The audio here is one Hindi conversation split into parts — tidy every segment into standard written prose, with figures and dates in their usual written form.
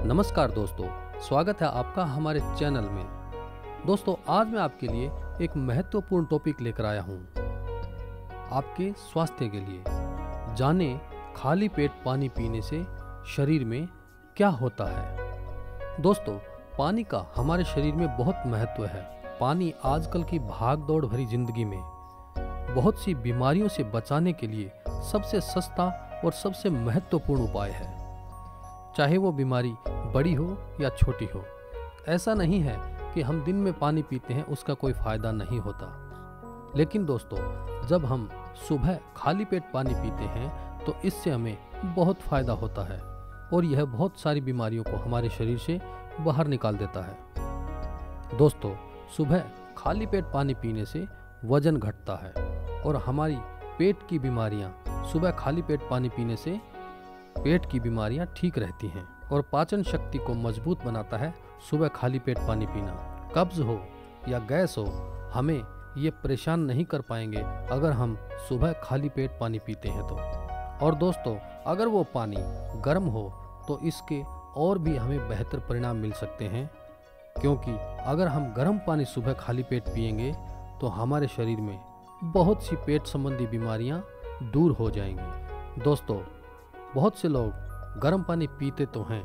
नमस्कार दोस्तों, स्वागत है आपका हमारे चैनल में। दोस्तों, आज मैं आपके लिए एक महत्वपूर्ण टॉपिक लेकर आया हूँ आपके स्वास्थ्य के लिए। जाने खाली पेट पानी पीने से शरीर में क्या होता है। दोस्तों, पानी का हमारे शरीर में बहुत महत्व है। पानी आजकल की भाग दौड़ भरी जिंदगी में बहुत सी बीमारियों से बचाने के लिए सबसे सस्ता और सबसे महत्वपूर्ण उपाय है। चाहे वो बीमारी बड़ी हो या छोटी हो, ऐसा नहीं है कि हम दिन में पानी पीते हैं उसका कोई फायदा नहीं होता। लेकिन दोस्तों, जब हम सुबह खाली पेट पानी पीते हैं तो इससे हमें बहुत फायदा होता है और यह बहुत सारी बीमारियों को हमारे शरीर से बाहर निकाल देता है। दोस्तों, सुबह खाली पेट पानी पीने से वजन घटता है और हमारी पेट की बीमारियां सुबह खाली पेट पानी पीने से पेट की बीमारियां ठीक रहती हैं और पाचन शक्ति को मजबूत बनाता है सुबह खाली पेट पानी पीना। कब्ज हो या गैस हो, हमें ये परेशान नहीं कर पाएंगे अगर हम सुबह खाली पेट पानी पीते हैं तो। और दोस्तों, अगर वो पानी गर्म हो तो इसके और भी हमें बेहतर परिणाम मिल सकते हैं, क्योंकि अगर हम गर्म पानी सुबह खाली पेट पिएंगे तो हमारे शरीर में बहुत सी पेट संबंधी बीमारियां दूर हो जाएंगी। दोस्तों, बहुत से लोग गर्म पानी पीते तो हैं,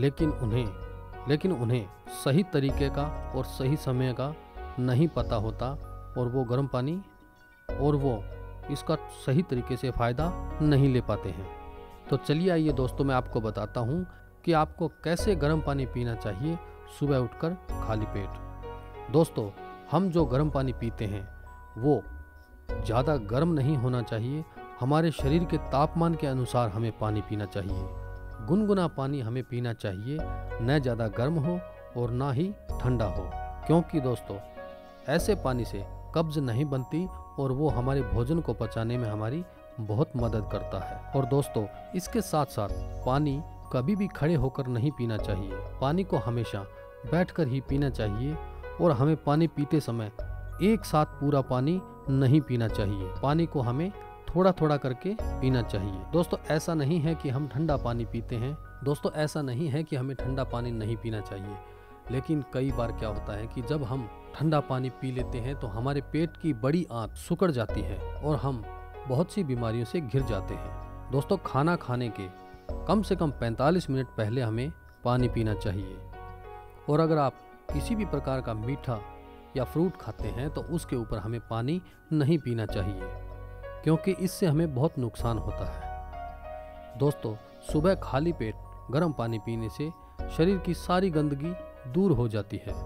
लेकिन उन्हें सही तरीके का और सही समय का नहीं पता होता और वो गर्म पानी और वो इसका सही तरीके से फ़ायदा नहीं ले पाते हैं। तो चलिए आइए दोस्तों, मैं आपको बताता हूँ कि आपको कैसे गर्म पानी पीना चाहिए सुबह उठकर खाली पेट। दोस्तों, हम जो गर्म पानी पीते हैं वो ज़्यादा गर्म नहीं होना चाहिए। हमारे शरीर के तापमान के अनुसार हमें पानी पीना चाहिए। गुनगुना पानी हमें पीना चाहिए, न ज़्यादा गर्म हो और ना ही ठंडा हो, क्योंकि दोस्तों ऐसे पानी से कब्ज नहीं बनती और वो हमारे भोजन को पचाने में हमारी बहुत मदद करता है। और दोस्तों, इसके साथ साथ पानी कभी भी खड़े होकर नहीं पीना चाहिए। पानी को हमेशा बैठकर ही पीना चाहिए और हमें पानी पीते समय एक साथ पूरा पानी नहीं पीना चाहिए। पानी को हमें थोड़ा थोड़ा करके पीना चाहिए। दोस्तों, ऐसा नहीं है कि हम ठंडा पानी पीते हैं। दोस्तों, ऐसा नहीं है कि हमें ठंडा पानी नहीं पीना चाहिए, लेकिन कई बार क्या होता है कि जब हम ठंडा पानी पी लेते हैं तो हमारे पेट की बड़ी आंत सिकुड़ जाती है और हम बहुत सी बीमारियों से घिर जाते हैं। दोस्तों, खाना खाने के कम से कम 45 मिनट पहले हमें पानी पीना चाहिए। और अगर आप किसी भी प्रकार का मीठा या फ्रूट खाते हैं तो उसके ऊपर हमें पानी नहीं पीना चाहिए, क्योंकि इससे हमें बहुत नुकसान होता है। दोस्तों, सुबह खाली पेट गर्म पानी पीने से शरीर की सारी गंदगी दूर हो जाती है,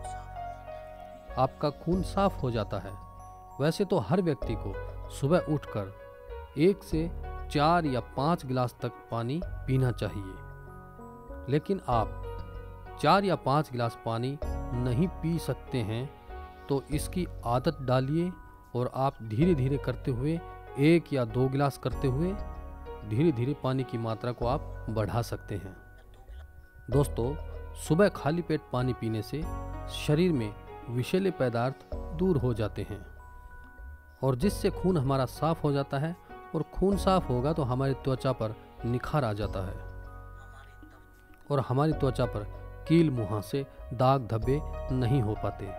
आपका खून साफ हो जाता है। वैसे तो हर व्यक्ति को सुबह उठकर 1 से 4 या 5 गिलास तक पानी पीना चाहिए, लेकिन आप 4 या 5 गिलास पानी नहीं पी सकते हैं तो इसकी आदत डालिए और आप धीरे धीरे करते हुए 1 या 2 गिलास करते हुए धीरे धीरे पानी की मात्रा को आप बढ़ा सकते हैं। दोस्तों, सुबह खाली पेट पानी पीने से शरीर में विषैले पदार्थ दूर हो जाते हैं और जिससे खून हमारा साफ हो जाता है, और खून साफ होगा तो हमारी त्वचा पर निखार आ जाता है और हमारी त्वचा पर कील मुहासे दाग धब्बे नहीं हो पाते।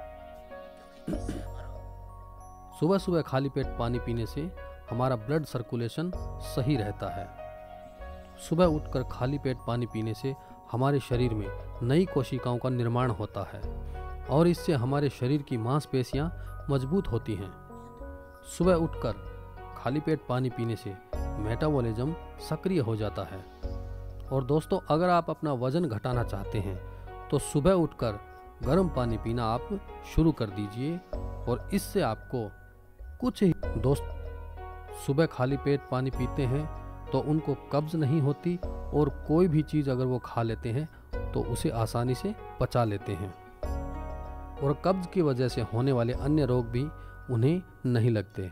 सुबह सुबह खाली पेट पानी पीने से हमारा ब्लड सर्कुलेशन सही रहता है। सुबह उठकर खाली पेट पानी पीने से हमारे शरीर में नई कोशिकाओं का निर्माण होता है और इससे हमारे शरीर की मांसपेशियां मजबूत होती हैं। सुबह उठकर खाली पेट पानी पीने से मेटाबॉलिज्म सक्रिय हो जाता है। और दोस्तों, अगर आप अपना वजन घटाना चाहते हैं तो सुबह उठकर गर्म पानी पीना आप शुरू कर दीजिए और इससे आपको कुछ ही दोस्त सुबह खाली पेट पानी पीते हैं तो उनको कब्ज नहीं होती और कोई भी चीज़ अगर वो खा लेते हैं तो उसे आसानी से पचा लेते हैं और कब्ज की वजह से होने वाले अन्य रोग भी उन्हें नहीं लगते।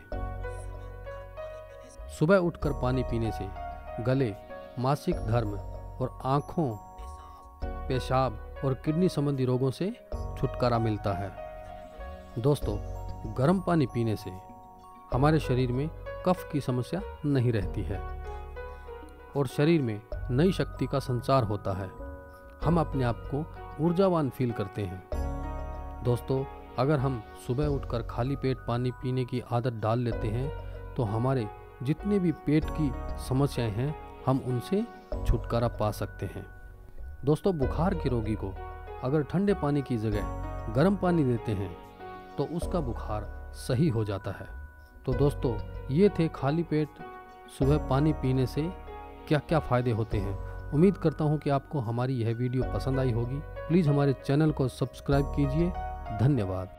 सुबह उठकर पानी पीने से गले, मासिक धर्म और आँखों, पेशाब और किडनी संबंधी रोगों से छुटकारा मिलता है। दोस्तों, गर्म पानी पीने से हमारे शरीर में कफ की समस्या नहीं रहती है और शरीर में नई शक्ति का संचार होता है। हम अपने आप को ऊर्जावान फील करते हैं। दोस्तों, अगर हम सुबह उठकर खाली पेट पानी पीने की आदत डाल लेते हैं तो हमारे जितने भी पेट की समस्याएं हैं हम उनसे छुटकारा पा सकते हैं। दोस्तों, बुखार के रोगी को अगर ठंडे पानी की जगह गर्म पानी देते हैं तो उसका बुखार सही हो जाता है। तो दोस्तों, ये थे खाली पेट सुबह पानी पीने से क्या क्या फ़ायदे होते हैं। उम्मीद करता हूँ कि आपको हमारी यह वीडियो पसंद आई होगी। प्लीज़ हमारे चैनल को सब्सक्राइब कीजिए। धन्यवाद।